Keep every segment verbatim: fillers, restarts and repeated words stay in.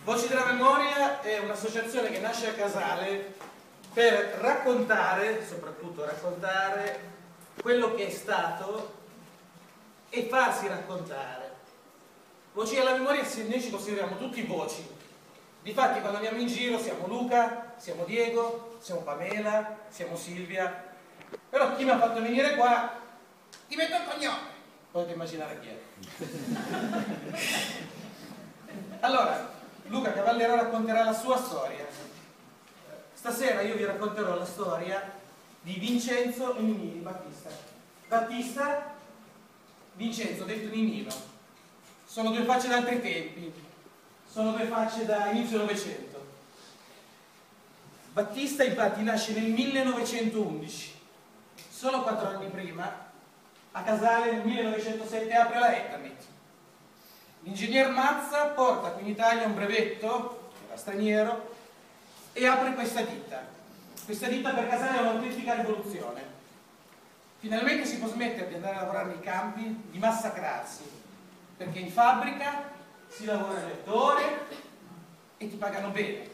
Voci della Memoria è un'associazione che nasce a Casale per raccontare, soprattutto raccontare, quello che è stato e farsi raccontare. Voci della Memoria, noi ci consideriamo tutti voci. Difatti quando andiamo in giro siamo Luca, siamo Diego, siamo Pamela, siamo Silvia. Però chi mi ha fatto venire qua, ti metto il cognome. Potete immaginare chi è. Allora, Luca Cavallero racconterà la sua storia. Stasera io vi racconterò la storia di Vincenzo e Ninino Battista. Battista, Vincenzo, detto Ninino. Sono due facce da altri tempi, sono due facce da inizio Novecento. Battista infatti nasce nel millenovecentoundici, solo quattro anni prima, a Casale nel millenovecentosette apre la Eternit. L'ingegner Mazza porta qui in Italia un brevetto, era straniero, e apre questa ditta. Questa ditta per Casale è un'autentica rivoluzione. Finalmente si può smettere di andare a lavorare nei campi, di massacrarsi, perché in fabbrica si lavora alle ore e ti pagano bene.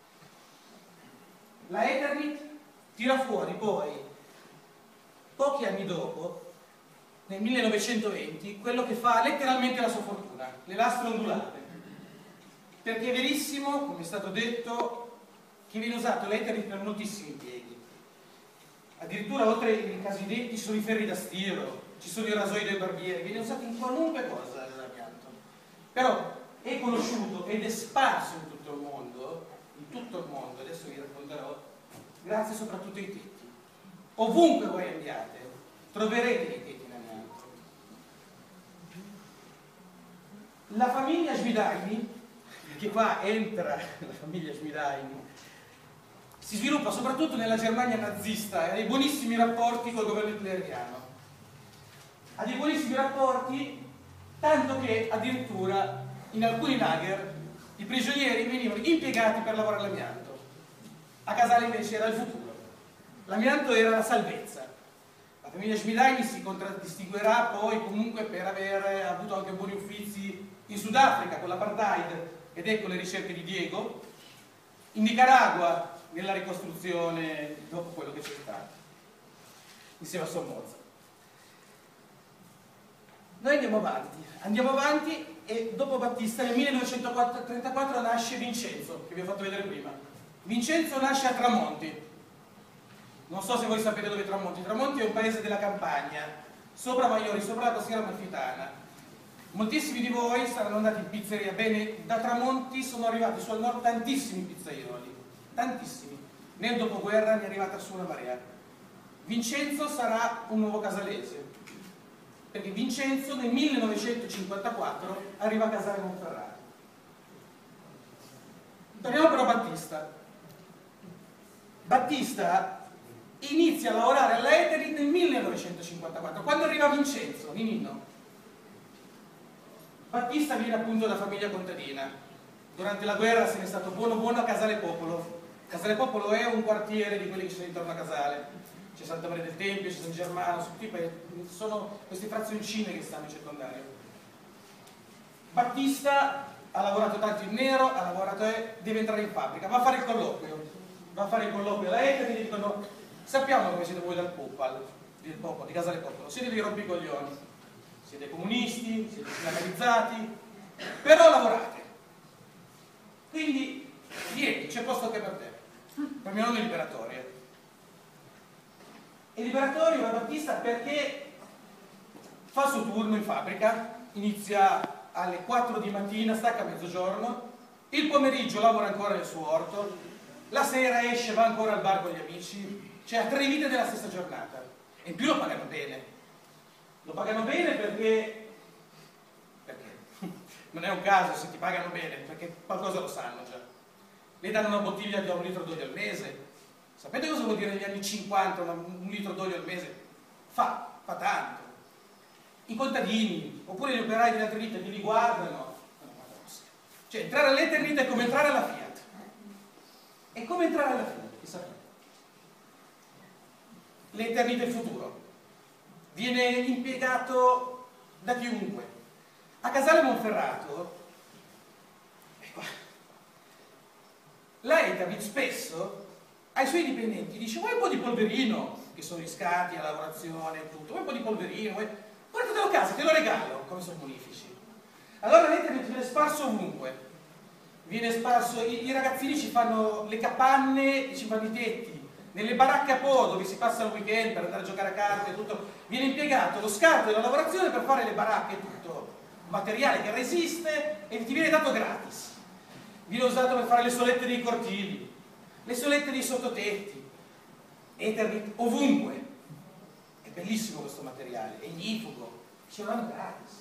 La Eternit tira fuori poi, pochi anni dopo, nel millenovecentoventi, quello che fa letteralmente la sua fortuna, le lastre ondulate. Perché è verissimo, come è stato detto, che viene usato l'Eternit per moltissimi impieghi. Addirittura, oltre ai casi detti, ci sono i ferri da stiro, ci sono i rasoi dei barbieri, viene usato in qualunque cosa l'amianto. Però è conosciuto ed è sparso in tutto il mondo, in tutto il mondo, adesso vi racconterò, grazie soprattutto ai tetti. Ovunque voi andiate, troverete dei tetti. La famiglia Schmidaini, perché qua entra la famiglia Schmidaini, si sviluppa soprattutto nella Germania nazista e ha dei buonissimi rapporti col governo hitleriano. Ha dei buonissimi rapporti, tanto che addirittura in alcuni lager i prigionieri venivano impiegati per lavorare l'amianto. A Casale invece era il futuro. L'amianto era la salvezza. La famiglia Schmidaini si contraddistinguerà poi comunque per aver avuto anche buoni uffizi in Sudafrica con l'apartheid ed ecco le ricerche di Diego, in Nicaragua nella ricostruzione dopo quello che c'è stato, insieme a Somoza. Noi andiamo avanti, andiamo avanti e dopo Battista nel millenovecentotrentaquattro nasce Vincenzo, che vi ho fatto vedere prima. Vincenzo nasce a Tramonti. Non so se voi sapete dove è Tramonti. Tramonti è un paese della campagna, sopra Maiori, sopra la costiera amalfitana. Moltissimi di voi saranno andati in pizzeria. Bene, da Tramonti sono arrivati sul nord tantissimi pizzaioli, tantissimi. Nel dopoguerra ne è arrivata su una marea. Vincenzo sarà un nuovo casalese, perché Vincenzo nel millenovecentocinquantaquattro arriva a Casale Monferrato. Torniamo però a Battista. Battista inizia a lavorare alla Eternit nel millenovecentocinquantaquattro, quando arriva Vincenzo, Ninino. Battista viene appunto da famiglia contadina. Durante la guerra se n'è stato buono buono a Casale Popolo. Casale Popolo è un quartiere di quelli che sono intorno a Casale. C'è Santa Maria del Tempio, c'è San Germano, sono queste frazioncine che stanno in circondario. Battista ha lavorato tanto in nero, ha lavorato, eh, deve entrare in fabbrica, va a fare il colloquio. Va a fare il colloquio alla Eternit e gli dicono: sappiamo come siete voi dal Popal, del Popolo, di Casale Popolo, siete dei rompicoglioni. Siete comunisti, siete sindacalizzati, però lavorate. Quindi vieni, c'è posto anche per te. Per mio nome è Liberatorio. E Liberatorio va a Battista perché fa il suo turno in fabbrica, inizia alle quattro di mattina, stacca a mezzogiorno, il pomeriggio lavora ancora nel suo orto, la sera esce, va ancora al bar con gli amici, cioè ha tre vite della stessa giornata. E in più lo pagano bene. Lo pagano bene perché, perché non è un caso se ti pagano bene, perché qualcosa lo sanno già. Le danno una bottiglia di un litro d'olio al mese. Sapete cosa vuol dire negli anni cinquanta una, un litro d'olio al mese? Fa, fa tanto. I contadini, oppure gli operai delle altre ditte, li guardano. Cioè entrare all'Eternit è come entrare alla Fiat. È come entrare alla Fiat, che sapete. L'Eternit è il futuro. Viene impiegato da chiunque. A Casale Monferrato, ecco, la Eternit spesso ai suoi dipendenti dice: vuoi un po' di polverino, che sono riscatti a lavorazione e tutto, vuoi un po' di polverino, vuoi... portatelo a casa, te lo regalo, come sono bonifici. Allora l'Eternit viene sparso ovunque, viene sparso, i, i ragazzini ci fanno le capanne, ci fanno i tetti, nelle baracche a po' dove si passa il weekend per andare a giocare a carte e tutto, viene impiegato lo scarto della lavorazione per fare le baracche e tutto, materiale che resiste e ti viene dato gratis. Viene usato per fare le solette dei cortili, le solette dei sottotetti, Eternit ovunque. È bellissimo questo materiale, è ignifugo, ce l'hanno gratis.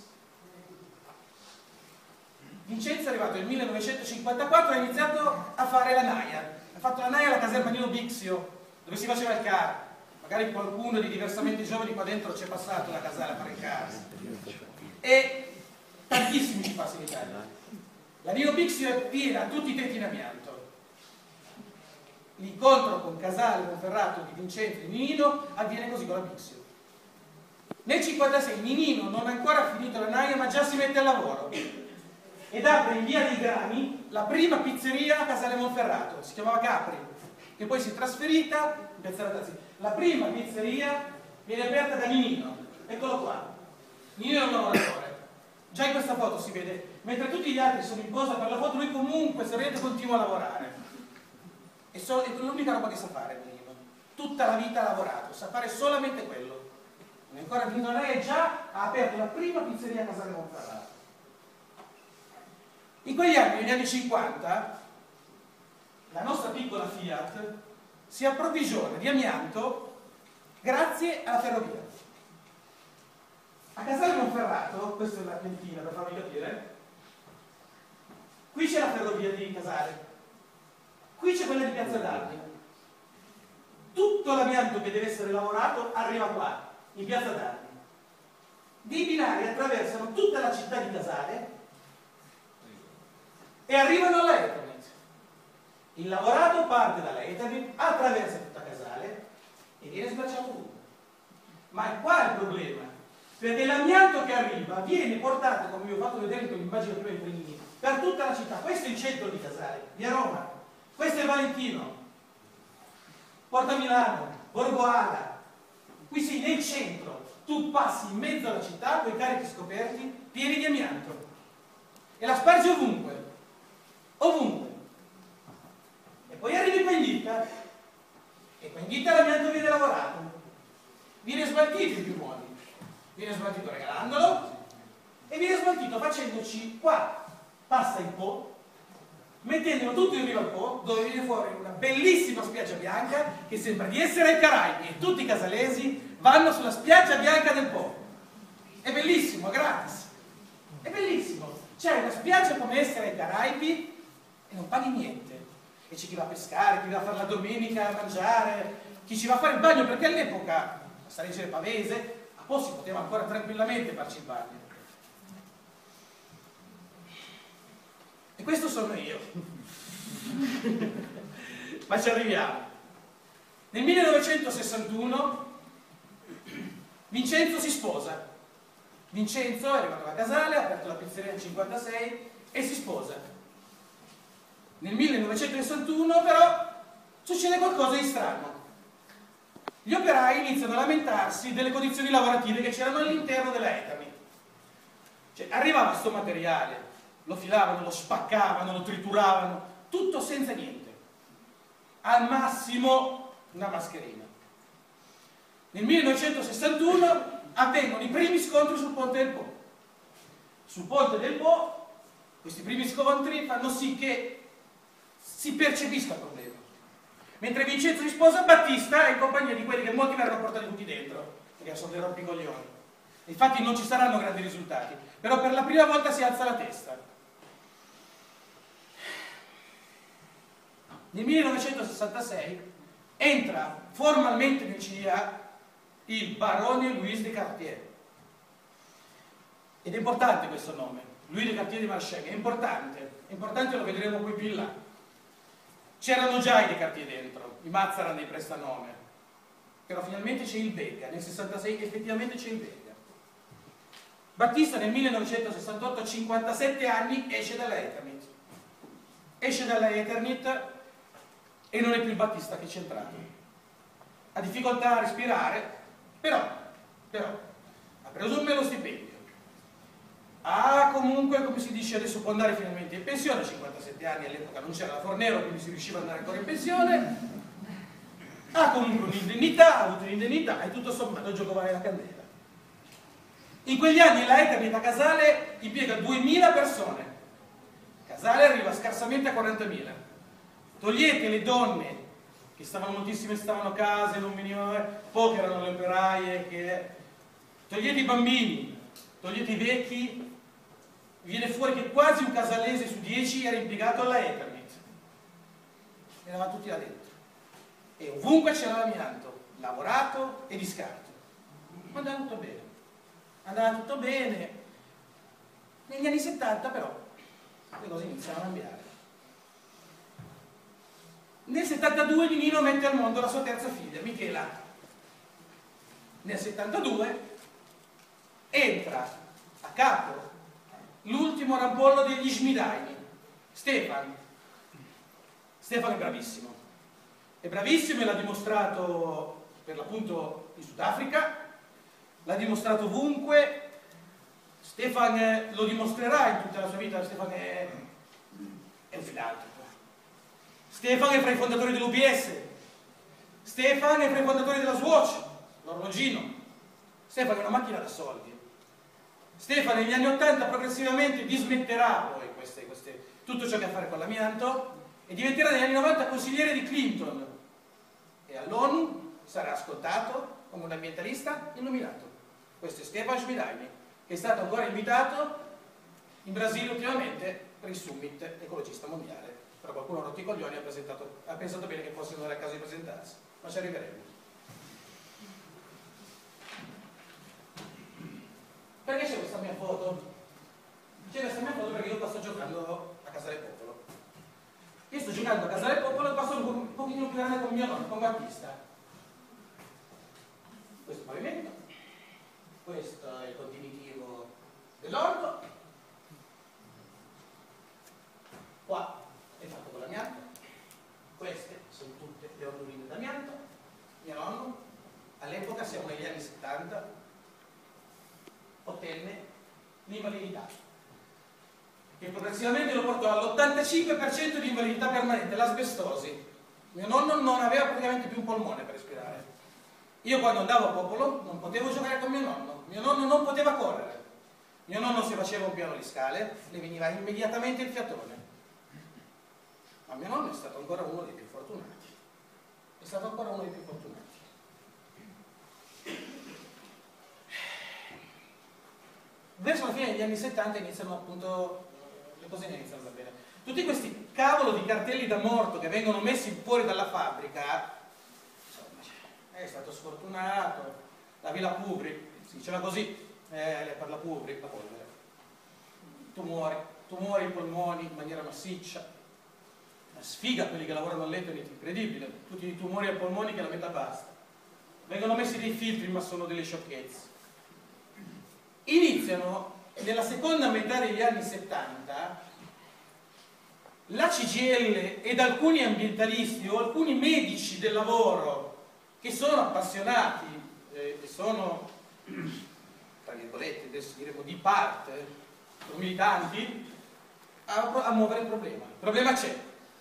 Vincenzo è arrivato nel millenovecentocinquantaquattro e ha iniziato a fare la naia. Ha fatto la naia alla caserma Nino Bixio, dove si faceva il car. Magari qualcuno di diversamente giovani qua dentro c'è passato la casale a fare il car. E tantissimi ci passa in Italia. La Nino Bixio è piena, tutti i tetti in amianto. L'incontro con Casale, Monferrato, di Vincenzo e di Nino avviene così con la Bixio. Nel cinquantasei Ninino non ha ancora finito la naia, ma già si mette al lavoro ed apre in via dei Grani la prima pizzeria a Casale Monferrato, si chiamava Capri, che poi si è trasferita in Piazza Ratazzi. La prima pizzeria viene aperta da Ninino, eccolo qua. Ninino è un lavoratore. Già in questa foto si vede, mentre tutti gli altri sono in posa per la foto, lui comunque sorridente continua a lavorare. E so, è l'unica roba che sa fare Ninino. Tutta la vita ha lavorato, sa fare solamente quello. Non è ancora finito lei e già ha aperto la prima pizzeria a Casale Monferrato. In quegli anni, negli anni cinquanta, la nostra piccola Fiat si approvvigiona di amianto grazie alla ferrovia. A Casale Monferrato, questa è la piantina per farvi capire, qui c'è la ferrovia di Casale, qui c'è quella di Piazza d'Armi. Tutto l'amianto che deve essere lavorato arriva qua, in Piazza d'Armi. Dei binari attraversano tutta la città di Casale e arrivano alla Eternit. Il lavorato parte dalla Eternit, attraversa tutta Casale e viene sbracciato ovunque. Ma è qua il problema, perché l'amianto che arriva viene portato, come vi ho fatto vedere con l'immagine prima di Prenini, per tutta la città. Questo è il centro di Casale, via Roma, questo è Valentino, Porta Milano, Borgo Ala. Qui sei nel centro, tu passi in mezzo alla città con i carichi scoperti pieni di amianto e la spargi ovunque, ovunque. E poi arrivi qua in ditta e qua in ditta l'amianto viene lavorato, viene smaltito in più modi, viene smaltito regalandolo e viene smaltito facendoci qua, passa il Po, mettendolo tutto in riva al Po, dove viene fuori una bellissima spiaggia bianca che sembra di essere ai Caraibi e tutti i casalesi vanno sulla spiaggia bianca del Po. È bellissimo, è gratis, è bellissimo. C'è una spiaggia come essere ai Caraibi e non paghi niente. E c'è chi va a pescare, chi va a fare la domenica a mangiare, chi ci va a fare il bagno, perché all'epoca, a Sareggiere Pavese, a Po si poteva ancora tranquillamente farci il bagno. E questo sono io. Ma ci arriviamo. Nel millenovecentosessantuno Vincenzo si sposa. Vincenzo è arrivato a Casale, ha aperto la pizzeria nel cinquantasei e si sposa. Nel millenovecentosessantuno però succede qualcosa di strano. Gli operai iniziano a lamentarsi delle condizioni lavorative che c'erano all'interno della Eternit. Cioè arrivava sto materiale, lo filavano, lo spaccavano, lo trituravano, tutto senza niente. Al massimo una mascherina. Nel millenovecentosessantuno avvengono i primi scontri sul Ponte del Po. Sul Ponte del Po questi primi scontri fanno sì che si percepisca il problema. Mentre Vincenzo si sposa, Battista è in compagnia di quelli che molti verranno portati tutti dentro, perché sono dei rompicoglioni. Infatti non ci saranno grandi risultati, però per la prima volta si alza la testa. Nel millenovecentosessantasei entra formalmente nel C D A il barone Louis de Cartier. Ed è importante questo nome, Louis de Cartier di Marcheghe, è importante, è importante, lo vedremo poi più in là. C'erano già i De Cartier dentro, i Mazzaran dei prestanome, però finalmente c'è il Begga, nel sessantasei effettivamente c'è il Begga. Battista nel millenovecentosessantotto, a cinquantasette anni, esce dalla Eternit. Esce dalla Eternit e non è più il Battista che è centrato. Ha difficoltà a respirare, però, però ha preso un bello stipendio. Ha comunque, come si dice adesso, può andare finalmente in pensione, a cinquantasette anni, all'epoca non c'era la Fornero, quindi si riusciva ad andare ancora in pensione. Ha comunque un'indennità, ha avuto un'indennità e tutto sommato il gioco vale la candela. In quegli anni la Eternit a Casale impiega duemila persone. Casale arriva scarsamente a quarantamila. Togliete le donne, che stavano moltissime, stavano a casa e non venivano, poche erano le operaie, che... togliete i bambini, togliete i vecchi, viene fuori che quasi un casalese su dieci era impiegato alla Eternit. Eravamo tutti là dentro. E ovunque c'era l'amianto, lavorato e di scarto. Ma andava tutto bene. Andava tutto bene. Negli anni settanta però le cose iniziano a cambiare. Nel settantadue Nino mette al mondo la sua terza figlia, Michela. Nel settantadue entra a capo l'ultimo rampollo degli Schmidaini, Stefan. Stefan è bravissimo. È bravissimo e l'ha dimostrato per l'appunto in Sudafrica, l'ha dimostrato ovunque. Stefan lo dimostrerà in tutta la sua vita. Stefan è, è un filantropo. Stefan è fra i fondatori dell'U B S. Stefan è fra i fondatori della Swatch, l'orologino. Stefan è una macchina da soldi. Stefan negli anni ottanta progressivamente dismetterà poi queste, queste, tutto ciò che ha a fare con l'amianto e diventerà negli anni novanta consigliere di Clinton e all'ONU sarà ascoltato come un ambientalista illuminato. Questo è Stefan Schmidaini, che è stato ancora invitato in Brasile ultimamente per il Summit Ecologista Mondiale. Però qualcuno ha rotto i coglioni e ha, presentato, ha pensato bene che forse non era il caso di presentarsi, ma ci arriveremo. Perché c'è questa mia foto? C'è questa mia foto perché io qua sto giocando a Casale Popolo. Io sto giocando a Casale Popolo e qua sono un pochino più grande con mio nonno, con Battista. Questo è il pavimento, questo è il contenitivo dell'orto, qua è fatto con l'amianto, queste sono tutte le ordoline d'amianto. Mio nonno, all'epoca, siamo negli anni settanta, ottenne l'invalidità, che progressivamente lo portò all'ottantacinque per cento di invalidità permanente, l'asbestosi. Mio nonno non aveva praticamente più un polmone per respirare. Io quando andavo a Popolo non potevo giocare con mio nonno, mio nonno non poteva correre, mio nonno se faceva un piano di scale le veniva immediatamente il fiatone. Ma mio nonno è stato ancora uno dei più fortunati, è stato ancora uno dei più fortunati. Verso la fine degli anni settanta iniziano appunto, le cose iniziano a bene. Tutti questi cavolo di cartelli da morto che vengono messi fuori dalla fabbrica, insomma, è stato sfortunato, la Villa Pubri, si diceva così, eh, per la Pubri, la polvere, tumori, tumori ai polmoni in maniera massiccia, una sfiga quelli che lavorano a letto, è incredibile, tutti i tumori ai polmoni che la metà basta. Vengono messi dei filtri ma sono delle sciocchezze. Iniziano nella seconda metà degli anni settanta la C G I L ed alcuni ambientalisti o alcuni medici del lavoro che sono appassionati e eh, sono, tra virgolette, adesso diremo di parte, sono militanti, a, a muovere il problema. Il problema c'è.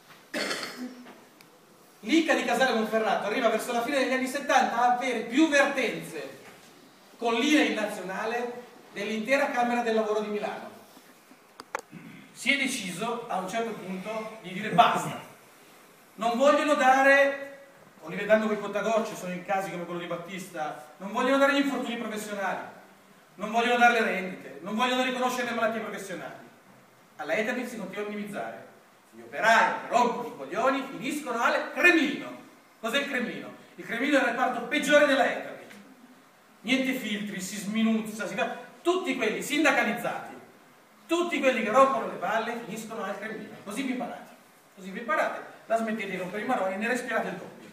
L'I C A di Casale Monferrato arriva verso la fine degli anni settanta a avere più vertenze con l'I N A I nazionale dell'intera Camera del Lavoro di Milano. Si è deciso a un certo punto di dire basta, non vogliono dare, o rivedendo quei contagocce, sono in casi come quello di Battista, non vogliono dare gli infortuni professionali, non vogliono dare le rendite, non vogliono riconoscere le malattie professionali. Alla Eternit si continua a minimizzare. Gli operai che rompono i coglioni finiscono al Cremlino. Cos'è il Cremlino? Il Cremlino è il reparto peggiore della Eternit. Niente filtri, si sminuzza, si fa... tutti quelli sindacalizzati, tutti quelli che rompono le palle finiscono al Cremlino. Così vi imparate, così vi imparate, la smettete di rompere i maroni e ne respirate il doppio.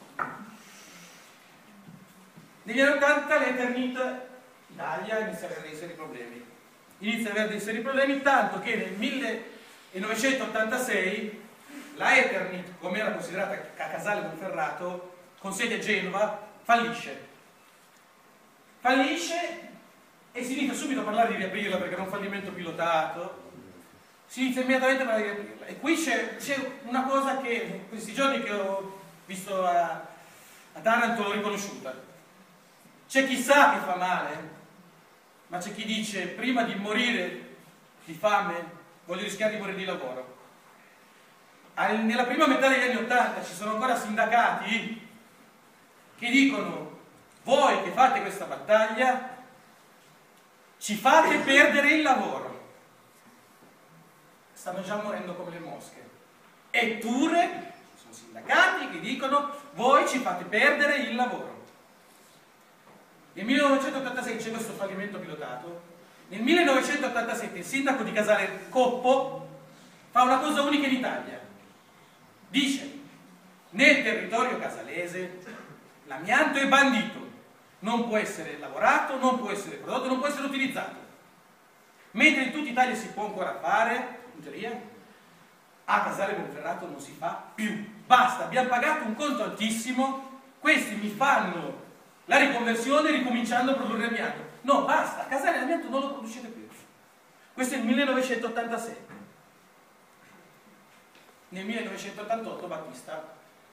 Negli anni ottanta l'Eternit Italia inizia a avere dei seri problemi. Inizia ad avere dei seri problemi, tanto che nel millenovecentottantasei la Eternit, come era considerata a Casale Monferrato, con sede a Genova, fallisce. Fallisce e si inizia subito a parlare di riaprirla perché era un fallimento pilotato. Si inizia immediatamente a parlare di riaprirla. E qui c'è una cosa che questi giorni che ho visto a, a Taranto l'ho riconosciuta. C'è chi sa che fa male, ma c'è chi dice prima di morire di fame voglio rischiare di morire di lavoro. Nella prima metà degli anni Ottanta ci sono ancora sindacati che dicono: voi che fate questa battaglia ci fate perdere il lavoro. Stanno già morendo come le mosche. Eppure ci sono sindacati che dicono: voi ci fate perdere il lavoro. Nel millenovecentottantasei c'è questo fallimento pilotato. Nel millenovecentottantasette il sindaco di Casale Coppo fa una cosa unica in Italia. Dice: nel territorio casalese l'amianto è bandito, non può essere lavorato, non può essere prodotto, non può essere utilizzato. Mentre in tutta Italia si può ancora fare, in teoria, a Casale Monferrato non si fa più. Basta, abbiamo pagato un conto altissimo, questi mi fanno la riconversione ricominciando a produrre amianto. No, basta, a Casale l'amianto non lo producete più. Questo è il millenovecentottantasei. Nel millenovecentottantotto Battista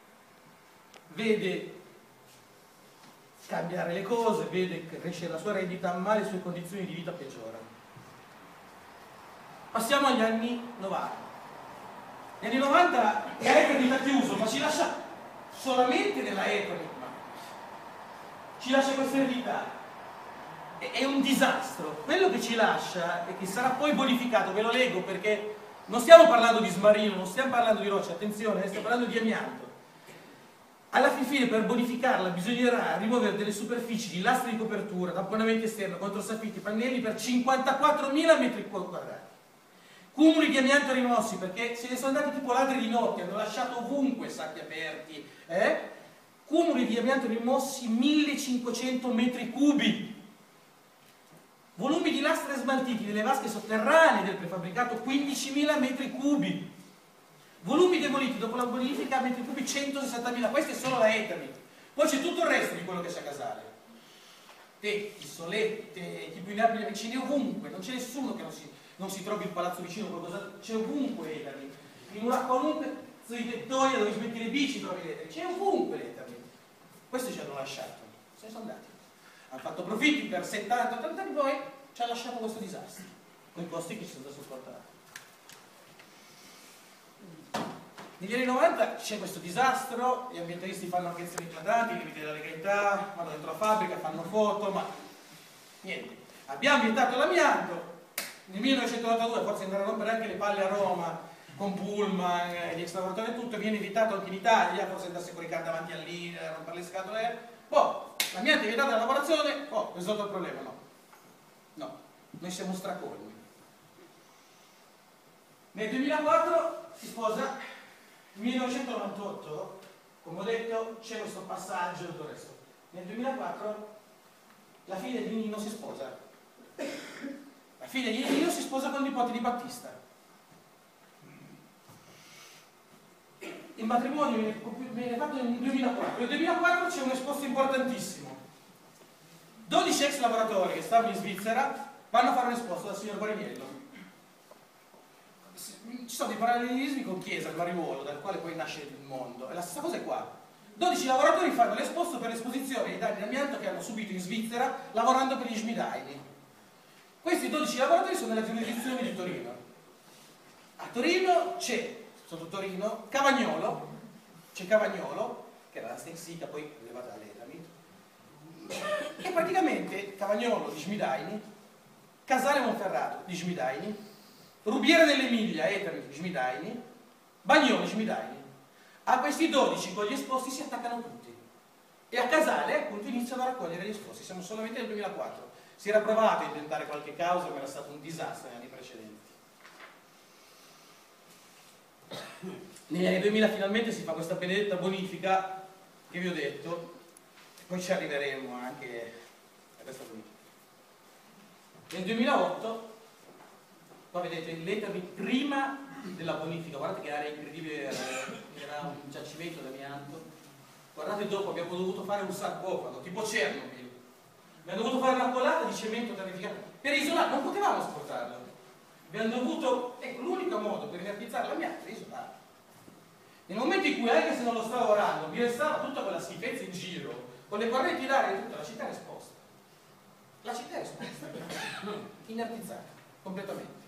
vede cambiare le cose, vede crescere la sua rendita, ma le sue condizioni di vita peggiorano. Passiamo agli anni novanta. Negli anni novanta la Eternit ha chiuso, ma ci lascia solamente nella Eternit, ma ci lascia questa eredità. È un disastro. Quello che ci lascia e che sarà poi bonificato, ve lo leggo perché non stiamo parlando di smarrino, non stiamo parlando di roccia, attenzione, stiamo parlando di amianto. Alla fin fine per bonificarla bisognerà rimuovere delle superfici di lastre di copertura, tamponamenti esterno, controsoffitti, pannelli per cinquantaquattromila metri quadrati. Cumuli di amianto rimossi perché se ne sono andati tipo ladri di notte, hanno lasciato ovunque sacchi aperti. Eh? Cumuli di amianto rimossi millecinquecento metri cubi. Volumi di lastre smaltiti delle vasche sotterranee del prefabbricato quindicimila metri cubi. Volumi demoliti dopo la bonifica metri cubi centosessantamila. Questa è solo la Eternit. Poi c'è tutto il resto di quello che c'è a Casale. Tetti, solette, tipo inabili vicini ovunque. Non c'è nessuno che non si, non si trovi il palazzo vicino o qualcosa. C'è ovunque Eternit. In una qualunque di tettoia dove si metti le bici trovi l'Eternit. C'è ovunque l'Eternit. Questo ci hanno lasciato. Se ne sono andati. Hanno fatto profitti per settanta ottanta anni, poi ci ha lasciato questo disastro, con i costi che ci sono da sopportare. Negli anni novanta c'è questo disastro, gli ambientalisti fanno anche azioni eclatanti, limiti della legalità, vanno dentro la fabbrica, fanno foto, ma niente. Abbiamo vietato l'amianto, nel millenovecentonottantadue forse andranno a rompere anche le palle a Roma, con Pullman, gli extralavoratori e tutto, viene vietato anche in Italia, forse andarsi con i carri davanti all'I N E, a rompere le scatole, boh. L'amianto è vietato dalla lavorazione, oh, risolto il problema, no. No, noi siamo stracolmi. Nel duemilaquattro si sposa, nel millenovecentonovantotto, come ho detto, c'è questo passaggio e tutto il resto. Nel duemilaquattro la figlia di Nino si sposa. La figlia di Nino si sposa con il nipote di Battista. Il matrimonio viene fatto nel duemilaquattro. Nel duemilaquattro c'è un esposto importantissimo. dodici ex lavoratori che stavano in Svizzera vanno a fare un esposto dal signor Boriniello. Ci sono dei parallelismi con Chiesa, il Mariuolo, dal quale poi nasce il mondo. E la stessa cosa è qua. dodici lavoratori fanno l'esposto per l'esposizione dei danni d'amianto che hanno subito in Svizzera lavorando per gli Schmidaini. Questi dodici lavoratori sono nella giurisdizione di Torino. A Torino c'è sotto Torino, Cavagnolo, c'è Cavagnolo, che era la Stensica, poi arrivata dall'Eternit, e praticamente Cavagnolo di Schmidaini, Casale Monferrato di Schmidaini, Rubiera dell'Emilia, Eternit di Schmidaini, Bagnoli Schmidaini. A questi dodici con gli esposti si attaccano tutti. E a Casale appunto iniziano a raccogliere gli esposti. Siamo solamente nel duemilaquattro. Si era provato a intentare qualche causa, ma era stato un disastro negli anni precedenti. Negli anni duemila finalmente si fa questa benedetta bonifica che vi ho detto, e poi ci arriveremo anche a questa bonifica. Nel duemilaotto, qua vedete l'Eternit prima della bonifica, guardate che area incredibile era era un giacimento d'amianto. Guardate, dopo abbiamo dovuto fare un sarcofago, tipo Chernobyl. Abbiamo dovuto fare una colata di cemento terrificante per isolare, non potevamo esportarlo. Abbiamo dovuto, ecco, l'unico modo per inertizzare l'amianto è isolarlo. Nel momento in cui, anche se non lo stavo lavorando, mi restava tutta quella schifezza in giro, con le correnti d'aria e tutta, la città è esposta. La città è esposta, inertizzata, completamente.